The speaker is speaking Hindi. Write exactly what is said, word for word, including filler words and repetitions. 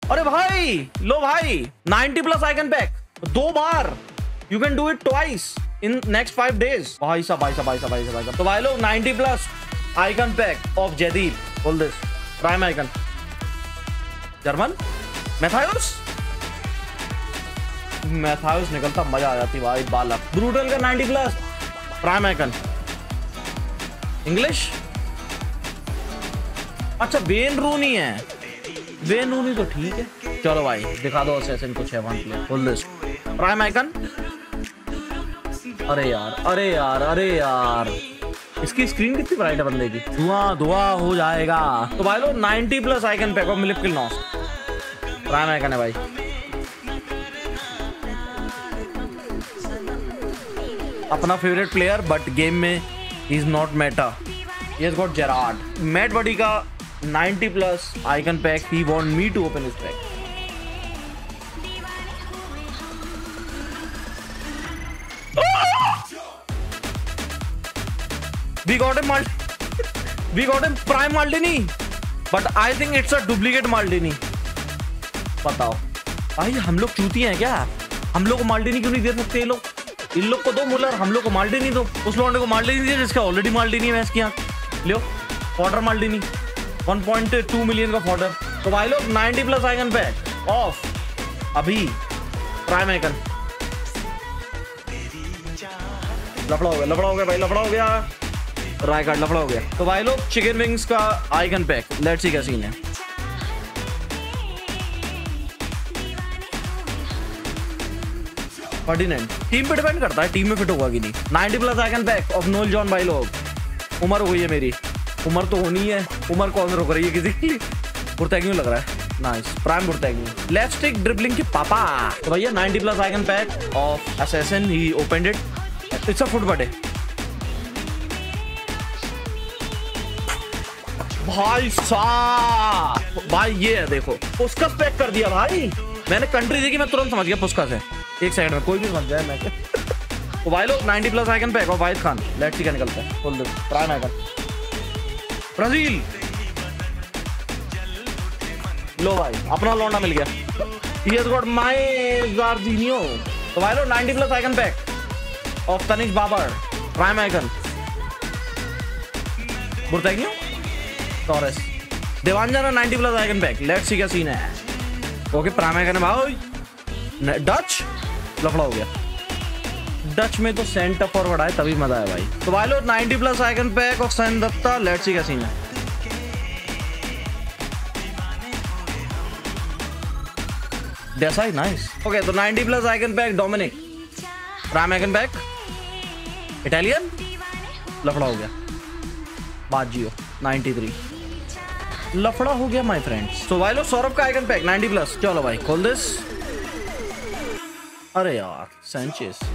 अरे भाई लो भाई नाइंटी प्लस आइकन पैक दो बार, you can do it twice in next five days. भाई साहब भाई साहब भाई साहब भाई साहब भाई साहब तो भाई लोग ninety plus icon pack of जदीद, hold this prime icon German Matthaus Matthaus निकलता मजा आ जाती भाई। बालक ब्रूटल का ninety plus prime icon English. अच्छा वेन रूनी है, वेन रूनी तो ठीक है। चलो भाई दिखा दो असेसिन कुछ है one player, hold this prime icon. अरे यार अरे यार अरे यार इसकी स्क्रीन कितनी ब्राइट है बंदे की, धुआं धुआं हो जाएगा। तो भाई लोग ninety plus icon pack of मिलिप किल नॉस प्राइम आइकन है भाई। अपना फेवरेट प्लेयर बट गेम में ही is not meta, he has got Gerrard. Matt buddy का ninety plus icon pack, he want me to open his pack. We got him we got him prime Maldini, but I think it's a duplicate Maldini। बताओ भाई हम लोग चूती हैं क्या? हम लोग को माल्डिनी क्यों नहीं दे सकते ये लोग? इन लोग को दो मुलर, हम लोग को माल्डिनी दो। उस लौंडे को माल्डिनी दिया जिसका ऑलरेडी माल्डिनी है इसकी आंख। लो fodder Maldini one point two million का फॉर्डर। तो भाई लोग ninety plus icon pack of अभी प्राइम आइकन। लफड़ा हो गया लफड़ा हो गया भाई लफड़ा हो गया राय कार्ड लफड़ा हो गया। तो भाई लोग चिकन विंग्स का आइकन पैक, लेट्स सी क्या सीन है। फोर्टी नाइन टीम पे डिपेंड करता है, टीम में फिट होगा कि नहीं। Ninety plus icon pack of Noel John भाई लोग। उम्र हो गई है मेरी, उम्र तो होनी है, उम्र कौन रोक रही है किसी की। बुरतैग्यू लग रहा है नाइस प्राइम बुरतैग्यू। लेफ्ट स्टिक ड्रिबलिंग के पापा। तो भैया ninety plus icon pack of assassin, he opened it, it's a foot buddy. भाई साहब भाई ये है देखो, पुस्कस पैक कर दिया भाई। मैंने कंट्री देखी मैं तुरंत समझ गया पुस्कस है। एक सेकंड में कोई भी समझ जाए मैं। तो भाई लोग ninety plus icon pack of Wahid Khan, let's see क्या निकलता है। खोल दो प्राइम आइकन ब्राजील। लो भाई अपना लौंडा मिल गया, he has got my Georginio. तो भाई लोग ninety plus icon pack of Tanish Babar prime icon. बुरतैग्यू Torres Devanjana ninety plus icon pack, let's see क्या सीन है। ओके प्राइम आइकन है भाई। डच लफड़ा हो गया, डच में तो सेंटर फॉरवर्ड आए तभी मजा है भाई। तो भाई लोग ninety plus icon pack of Sain Datta, let's see क्या सीन है। जैसा ही नाइस। ओके तो ninety plus icon pack Dominic prime icon pack Italian, लफड़ा हो गया। बाजियो नाइंटी थ्री लफड़ा हो गया माय फ्रेंड्स। तो भाई लोग सौरभ का आइकन पैक नाइंटी प्लस। चलो भाई खोल दिस। अरे यार सैंचेस